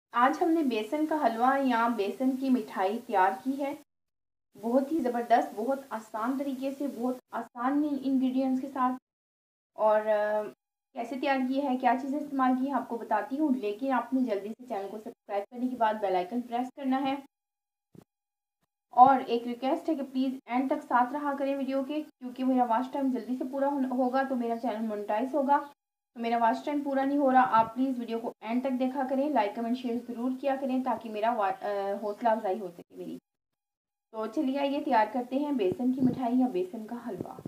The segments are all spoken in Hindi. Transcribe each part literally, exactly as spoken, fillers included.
आज हमने बेसन का हलवा या बेसन की मिठाई तैयार की है। बहुत ही ज़बरदस्त, बहुत आसान तरीके से, बहुत आसान इंग्रेडिएंट्स के साथ। और अ, कैसे तैयार की है, क्या चीज़ें इस्तेमाल की हैं, आपको बताती हूँ। लेकिन आपने जल्दी से चैनल को सब्सक्राइब करने के बाद बेल आइकन प्रेस करना है। और एक रिक्वेस्ट है कि प्लीज़ एंड तक साथ रहा करें वीडियो के, क्योंकि मेरा वॉच टाइम जल्दी से पूरा होगा तो मेरा चैनल मोनेटाइज होगा। तो मेरा वॉच टाइम पूरा नहीं हो रहा, आप प्लीज़ वीडियो को एंड तक देखा करें, लाइक कमेंट शेयर ज़रूर किया करें ताकि मेरा हौसला अफजाई हो सके मेरी। तो चलिए आइए तैयार करते हैं बेसन की मिठाई या बेसन का हलवा।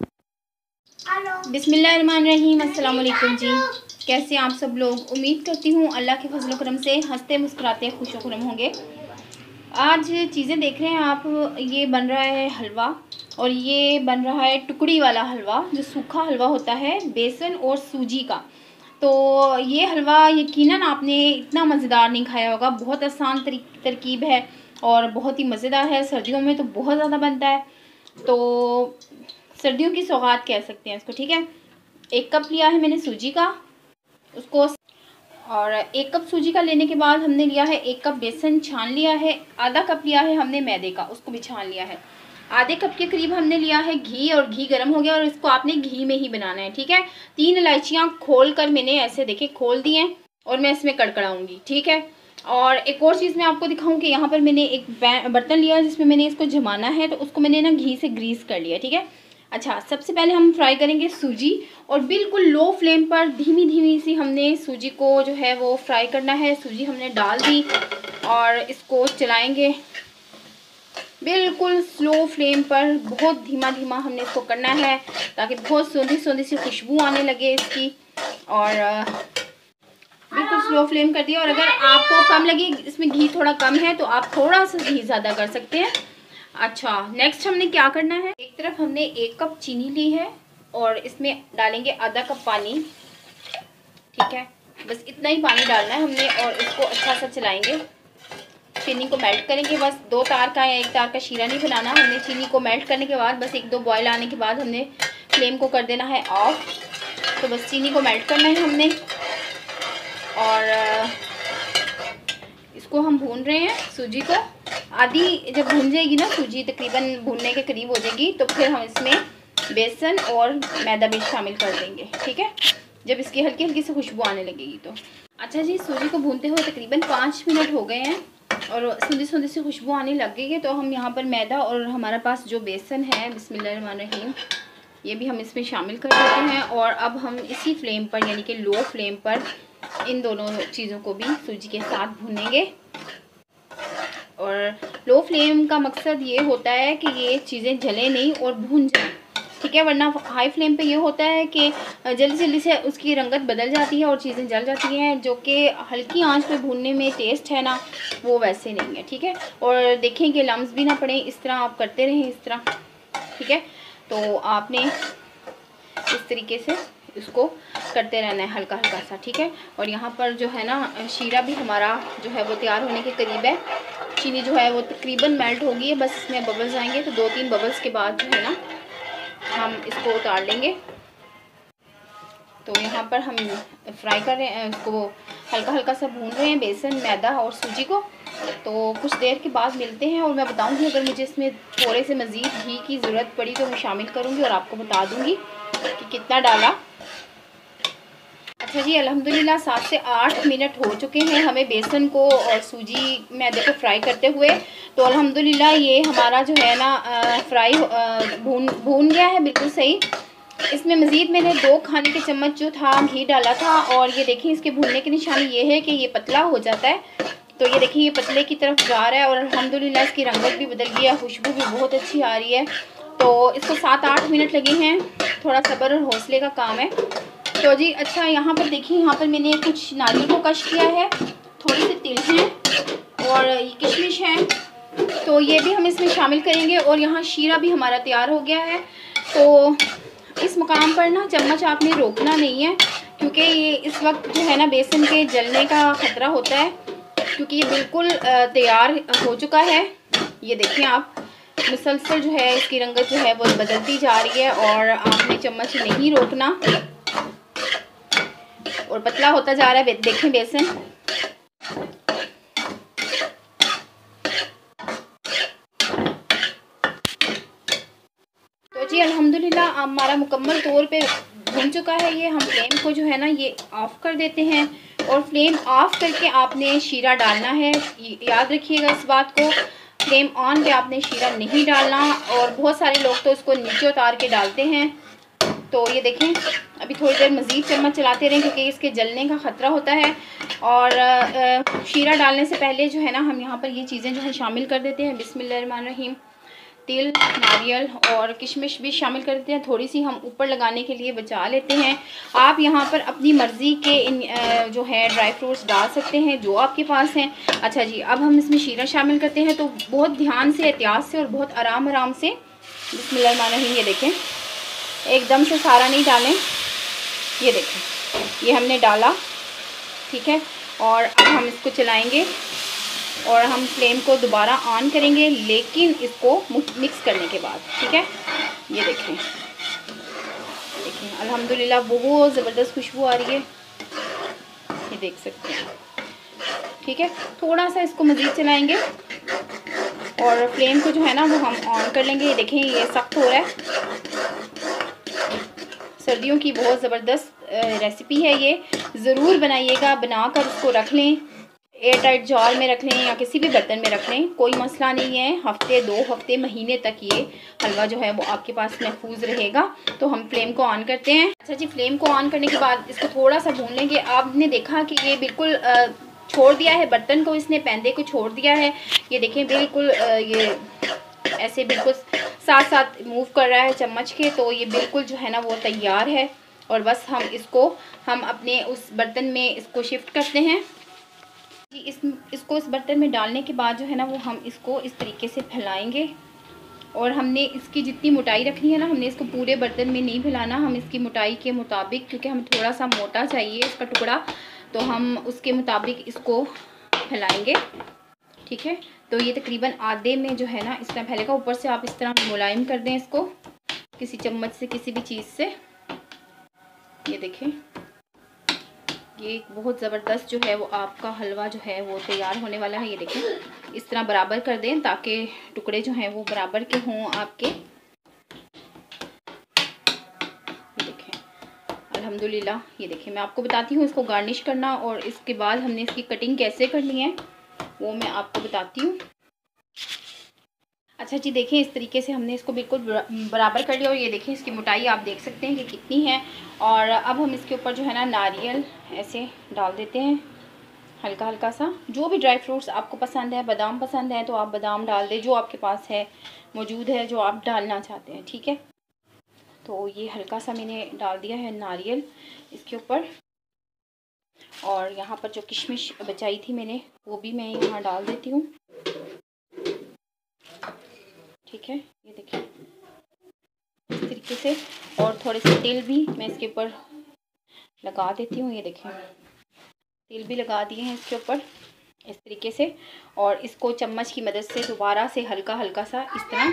बिस्मिल्लाहिर्रहमानिर्रहीम, अस्सलाम वालेकुम जी। कैसे आप सब लोग? उम्मीद करती हूँ अल्लाह के फजल करम से हंसते मुस्कुराते खुश खुरम होंगे। आज चीज़ें देख रहे हैं आप, ये बन रहा है हलवा और ये बन रहा है टुकड़ी वाला हलवा, जो सूखा हलवा होता है बेसन और सूजी का। तो ये हलवा यकीनन आपने इतना मज़ेदार नहीं खाया होगा। बहुत आसान तरकीब है और बहुत ही मज़ेदार है। सर्दियों में तो बहुत ज़्यादा बनता है, तो सर्दियों की सौगात कह सकते हैं इसको। ठीक है, एक कप लिया है मैंने सूजी का, उसको, और एक कप सूजी का लेने के बाद हमने लिया है एक कप बेसन छान लिया है। आधा कप लिया है हमने मैदे का, उसको भी छान लिया है। आधे कप के करीब हमने लिया है घी, और घी गर्म हो गया और इसको आपने घी में ही बनाना है। ठीक है, तीन इलायचियाँ खोल कर मैंने ऐसे देखे खोल दी हैं और मैं इसमें कड़कड़ाऊंगी। ठीक है, और एक और चीज़ मैं आपको दिखाऊं कि यहाँ पर मैंने एक बर्तन लिया जिसमें मैंने इसको जमाना है, तो उसको मैंने ना घी से ग्रीस कर लिया। ठीक है, अच्छा, सबसे पहले हम फ्राई करेंगे सूजी, और बिल्कुल लो फ्लेम पर धीमी धीमी सी हमने सूजी को जो है वो फ्राई करना है। सूजी हमने डाल दी और इसको चलाएंगे बिल्कुल स्लो फ्लेम पर, बहुत धीमा धीमा हमने इसको करना है ताकि बहुत सौंधी सौंधी सी खुशबू आने लगे इसकी। और बिल्कुल स्लो फ्लेम कर दिया। और अगर आपको कम लगे, इसमें घी थोड़ा कम है, तो आप थोड़ा सा घी ज़्यादा कर सकते हैं। अच्छा, नेक्स्ट हमने क्या करना है, एक तरफ हमने एक कप चीनी ली है और इसमें डालेंगे आधा कप पानी। ठीक है, बस इतना ही पानी डालना है हमने, और इसको अच्छा सा चलाएंगे। चीनी को मेल्ट करेंगे, बस दो तार का या एक तार का शीरा नहीं बनाना हमने। चीनी को मेल्ट करने के बाद बस एक दो बॉयल आने के बाद हमने फ्लेम को कर देना है ऑफ। तो बस चीनी को मेल्ट करना है हमने, और इसको हम भून रहे हैं सूजी को। आधी जब भून जाएगी ना सूजी, तकरीबन भूनने के करीब हो जाएगी, तो फिर हम इसमें बेसन और मैदा भी शामिल कर देंगे। ठीक है, जब इसकी हल्की हल्की से खुशबू आने लगेगी तो। अच्छा जी, सूजी को भूनते हुए तकरीबन पाँच मिनट हो गए हैं और सूंधी सूंधी से खुशबू आने लग गई है। तो हम यहाँ पर मैदा और हमारे पास जो बेसन है, बिस्मिल्लाहिर्रहमानिर्रहीम, ये भी हम इसमें शामिल कर देते हैं। और अब हम इसी फ्लेम पर, यानी कि लो फ्लेम पर, इन दोनों चीज़ों को भी सूजी के साथ भूनेंगे। और लो फ्लेम का मकसद ये होता है कि ये चीज़ें जले नहीं और भून जाएं। ठीक है, वरना हाई फ्लेम पे ये होता है कि जल्दी जल्दी से उसकी रंगत बदल जाती है और चीज़ें जल जाती हैं, जो कि हल्की आंच पे भूनने में टेस्ट है ना, वो वैसे नहीं है। ठीक है, और देखें कि लम्स भी ना पड़े, इस तरह आप करते रहें इस तरह। ठीक है, तो आपने इस तरीके से इसको करते रहना है हल्का हल्का सा। ठीक है, और यहाँ पर जो है ना शीरा भी हमारा जो है वो तैयार होने के करीब है। चीनी जो है वो तकरीबन मेल्ट हो गई है, बस इसमें बबल्स आएंगे, तो दो तीन बबल्स के बाद जो है ना हम इसको उतार लेंगे। तो यहाँ पर हम फ्राई कर रहे हैं, इसको हल्का हल्का सा भून रहे हैं बेसन, मैदा और सूजी को। तो कुछ देर के बाद मिलते हैं और मैं बताऊंगी, अगर मुझे इसमें थोड़े से मज़ीद घी की ज़रूरत पड़ी तो मैं शामिल करूँगी और आपको बता दूँगी कि कितना डाला। अच्छा जी, अल्हम्दुलिल्लाह सात से आठ मिनट हो चुके हैं हमें बेसन को और सूजी मैदे को फ्राई करते हुए। तो अल्हम्दुलिल्लाह ये हमारा जो है ना फ्राई भून भून गया है बिल्कुल सही। इसमें मज़ीद मैंने दो खाने के चम्मच जो था घी डाला था, और ये देखिए इसके भूनने की निशानी ये है कि ये पतला हो जाता है। तो ये देखिए ये पतले की तरफ जा रहा है और अल्हम्दुलिल्लाह इसकी रंगत भी बदल गई है, खुशबू भी बहुत अच्छी आ रही है। तो इसको सात आठ मिनट लगे हैं, थोड़ा सब्र और हौसले का काम है। तो जी अच्छा, यहाँ पर देखिए, यहाँ पर मैंने कुछ नारियल को कश किया है, थोड़ी सी तिल हैं और ये किशमिश है, तो ये भी हम इसमें शामिल करेंगे। और यहाँ शीरा भी हमारा तैयार हो गया है। तो इस मकाम पर ना चम्मच आपने रोकना नहीं है, क्योंकि ये इस वक्त जो है ना बेसन के जलने का ख़तरा होता है, क्योंकि ये बिल्कुल तैयार हो चुका है। ये देखिए आप, मुसलसल जो है इसकी रंगत जो है वो बदलती जा रही है, और आपने चम्मच नहीं रोकना, और पतला होता जा रहा है। देखें बेसन, हमारा मुकम्मल तौर पे भुन चुका है ये। हम फ्लेम को जो है ना ये ऑफ़ कर देते हैं और फ्लेम ऑफ़ करके आपने शीरा डालना है। याद रखिएगा इस बात को, फ्लेम ऑन पे आपने शीरा नहीं डालना। और बहुत सारे लोग तो इसको नीचे उतार के डालते हैं। तो ये देखें, अभी थोड़ी देर मज़ीद चम्मच चलाते रहें क्योंकि इसके जलने का ख़तरा होता है। और शीरा डालने से पहले जो है ना हम यहाँ पर ये चीज़ें जो है शामिल कर देते हैं। बिस्मिल्लाहिर्रहमानिर्रहीम। तिल, नारियल और किशमिश भी शामिल कर देते हैं। थोड़ी सी हम ऊपर लगाने के लिए बचा लेते हैं। आप यहाँ पर अपनी मर्ज़ी के इन जो है ड्राई फ्रूट्स डाल सकते हैं जो आपके पास हैं। अच्छा जी, अब हम इसमें शीरा शामिल करते हैं। तो बहुत ध्यान से, एहतियात से और बहुत आराम आराम से बिस्मिल्लाहिर्रहमानिर्रहीम। ये देखें, एकदम से सारा नहीं डालें। ये देखें, ये हमने डाला, ठीक है। और अब हम इसको चलाएंगे और हम फ्लेम को दोबारा ऑन करेंगे, लेकिन इसको मिक्स करने के बाद, ठीक है। ये देखें, देखें अल्हम्दुलिल्लाह बहुत ज़बरदस्त खुशबू आ रही है, ये देख सकते हैं, ठीक है। थोड़ा सा इसको मज़ीद चलाएंगे और फ्लेम को जो है ना वो हम ऑन कर लेंगे। ये देखें, ये सख्त हो रहा है। सर्दियों की बहुत ज़बरदस्त रेसिपी है ये, ज़रूर बनाइएगा। बनाकर उसको रख लें, एयर टाइट जार में रख लें या किसी भी बर्तन में रख लें, कोई मसला नहीं है। हफ्ते, दो हफ्ते, महीने तक ये हलवा जो है वो आपके पास महफूज रहेगा। तो हम फ्लेम को ऑन करते हैं। अच्छा जी, फ्लेम को ऑन करने के बाद इसको थोड़ा सा भून लेंगे। आपने देखा कि ये बिल्कुल छोड़ दिया है बर्तन को, इसने पैंदे को छोड़ दिया है। ये देखें, बिल्कुल ये ऐसे बिल्कुल साथ साथ मूव कर रहा है चम्मच के। तो ये बिल्कुल जो है ना वो तैयार है। और बस हम इसको हम अपने उस बर्तन में इसको शिफ्ट करते हैं। इस इसको इस बर्तन में डालने के बाद जो है ना वो हम इसको इस तरीके से फैलाएंगे। और हमने इसकी जितनी मोटाई रखनी है ना, हमने इसको पूरे बर्तन में नहीं फैलाना। हम इसकी मोटाई के मुताबिक, क्योंकि हमें थोड़ा सा मोटा चाहिए इसका टुकड़ा, तो हम उसके मुताबिक इसको फैलाएंगे, ठीक है। तो ये तकरीबन आधे में जो है ना इस तरह फैलेगा। ऊपर से आप इस तरह मुलायम कर दें इसको किसी चम्मच से, किसी भी चीज़ से। ये देखें, ये बहुत ज़बरदस्त जो है वो आपका हलवा जो है वो तैयार होने वाला है। ये देखें, इस तरह बराबर कर दें ताकि टुकड़े जो हैं वो बराबर के हों आपके। ये देखें अल्हम्दुलिल्लाह। ये देखें, मैं आपको बताती हूँ इसको गार्निश करना और इसके बाद हमने इसकी कटिंग कैसे करनी है वो मैं आपको बताती हूँ। अच्छा जी, देखें इस तरीके से हमने इसको बिल्कुल बराबर कर लिया। और ये देखें इसकी मोटाई आप देख सकते हैं कि कितनी है। और अब हम इसके ऊपर जो है ना नारियल ऐसे डाल देते हैं, हल्का हल्का सा। जो भी ड्राई फ्रूट्स आपको पसंद है, बादाम पसंद है तो आप बादाम डाल दें, जो आपके पास है मौजूद है, जो आप डालना चाहते हैं, ठीक है। तो ये हल्का सा मैंने डाल दिया है नारियल इसके ऊपर। और यहाँ पर जो किशमिश बचाई थी मैंने वो भी मैं यहाँ डाल देती हूँ, ठीक है। ये देखिए इस तरीके से। और थोड़े से तेल भी मैं इसके ऊपर लगा देती हूँ। ये देखें, तेल भी लगा दिए हैं इसके ऊपर इस तरीके से। और इसको चम्मच की मदद से दोबारा से हल्का हल्का सा इस तरह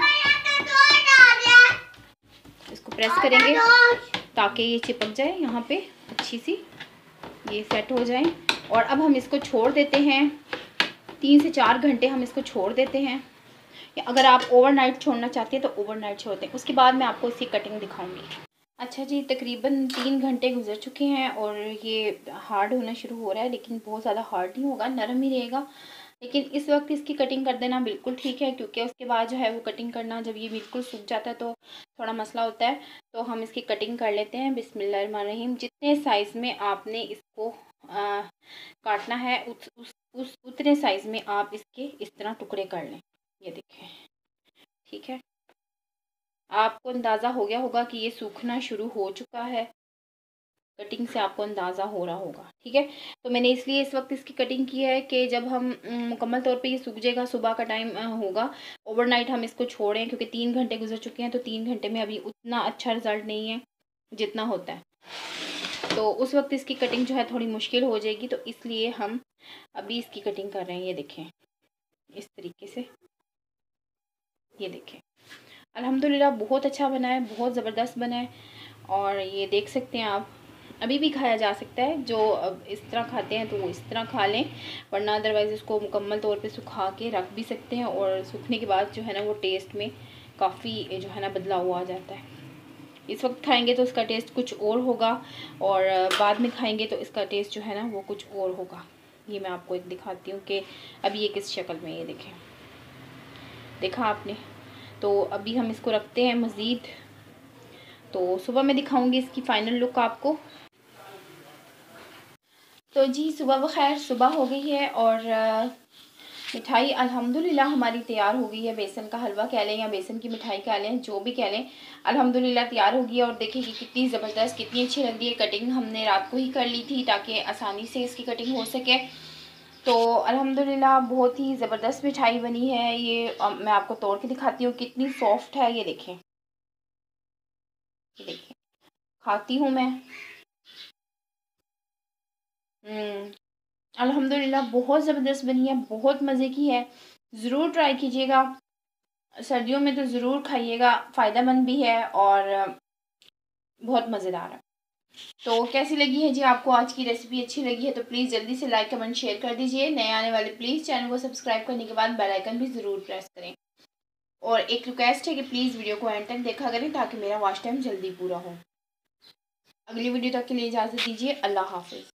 इसको प्रेस करेंगे ताकि ये चिपक जाए यहाँ पे, अच्छी सी ये सेट हो जाए। और अब हम इसको छोड़ देते हैं, तीन से चार घंटे हम इसको छोड़ देते हैं। या अगर आप ओवरनाइट छोड़ना चाहते हैं तो ओवरनाइट छोड़ दें। उसके बाद मैं आपको इसकी कटिंग दिखाऊंगी। अच्छा जी, तकरीबन तीन घंटे गुजर चुके हैं और ये हार्ड होना शुरू हो रहा है, लेकिन बहुत ज़्यादा हार्ड नहीं होगा, नरम ही रहेगा। लेकिन इस वक्त इसकी कटिंग कर देना बिल्कुल ठीक है, क्योंकि उसके बाद जो है वो कटिंग करना, जब ये बिल्कुल सूख जाता है तो थोड़ा मसला होता है। तो हम इसकी कटिंग कर लेते हैं। बिस्मिल्लाहिर्रहमानिर्रहीम। जितने साइज़ में आपने इसको आ, काटना है उस, उस, उस उतने साइज़ में आप इसके इस तरह टुकड़े कर लें। ये देखें, ठीक है। आपको अंदाज़ा हो गया होगा कि ये सूखना शुरू हो चुका है, कटिंग से आपको अंदाज़ा हो रहा होगा, ठीक है। तो मैंने इसलिए इस वक्त इसकी कटिंग की है कि जब हम मुकम्मल तौर पे ये सूख जाएगा, सुबह का टाइम होगा, ओवरनाइट हम इसको छोड़ें, क्योंकि तीन घंटे गुजर चुके हैं तो तीन घंटे में अभी उतना अच्छा रिज़ल्ट नहीं है जितना होता है। तो उस वक्त इसकी कटिंग जो है थोड़ी मुश्किल हो जाएगी, तो इसलिए हम अभी इसकी कटिंग कर रहे हैं। ये देखें इस तरीके से। ये देखें अल्हम्दुलिल्लाह बहुत अच्छा बना है, बहुत ज़बरदस्त बना है। और ये देख सकते हैं आप, अभी भी खाया जा सकता है। जो अब इस तरह खाते हैं तो वो इस तरह खा लें, वरना अदरवाइज़ इसको मुकम्मल तौर पे सुखा के रख भी सकते हैं। और सूखने के बाद जो है ना वो टेस्ट में काफ़ी जो है ना बदलाव आ जाता है। इस वक्त खाएंगे तो इसका टेस्ट कुछ और होगा, और बाद में खाएंगे तो इसका टेस्ट जो है ना वो कुछ और होगा। ये मैं आपको एक दिखाती हूँ कि अभी ये किस शक्ल में, ये देखें, देखा आपने। तो अभी हम इसको रखते हैं मज़ीद, तो सुबह मैं दिखाऊंगी इसकी फ़ाइनल लुक आपको। तो जी सुबह बखैर, सुबह हो गई है और मिठाई अल्हम्दुलिल्लाह हमारी तैयार हो गई है। बेसन का हलवा कह लें या बेसन की मिठाई कह लें, जो भी कह लें, अल्हम्दुलिल्लाह तैयार हो गई है। और देखिए कि कितनी ज़बरदस्त, कितनी अच्छी लग रही है। कटिंग हमने रात को ही कर ली थी ताकि आसानी से इसकी कटिंग हो सके। तो अल्हम्दुलिल्लाह बहुत ही ज़बरदस्त मिठाई बनी है। ये मैं आपको तोड़ के दिखाती हूँ कितनी सॉफ्ट है। ये देखें, ये देखें, खाती हूँ मैं। हम्म अल्हम्दुलिल्लाह बहुत ज़बरदस्त बनी है, बहुत मज़े की है। ज़रूर ट्राई कीजिएगा, सर्दियों में तो ज़रूर खाइएगा, फ़ायदेमंद भी है और बहुत मज़ेदार है। तो कैसी लगी है जी आपको आज की रेसिपी? अच्छी लगी है तो प्लीज़ जल्दी से लाइक कमेंट शेयर कर दीजिए। नए आने वाले प्लीज़ चैनल को सब्सक्राइब करने के बाद बेल आइकन भी ज़रूर प्रेस करें। और एक रिक्वेस्ट है कि प्लीज़ वीडियो को एंड तक देखा करें ताकि मेरा वॉच टाइम जल्दी पूरा हो। अगली वीडियो तक के लिए इजाज़त दीजिए। अल्लाह हाफ़िज़।